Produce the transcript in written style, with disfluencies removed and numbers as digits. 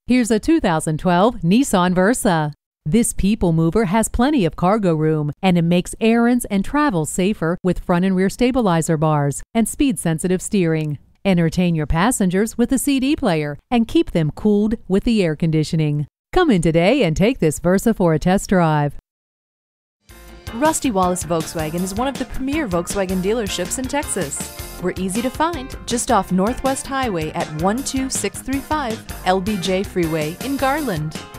Here's a 2012 Nissan Versa. This people mover has plenty of cargo room, and it makes errands and travel safer with front and rear stabilizer bars and speed-sensitive steering. Entertain your passengers with a CD player and keep them cooled with the air conditioning. Come in today and take this Versa for a test drive. Rusty Wallis Volkswagen is one of the premier Volkswagen dealerships in Texas. We're easy to find just off Northwest Highway at 12635 LBJ Freeway in Garland.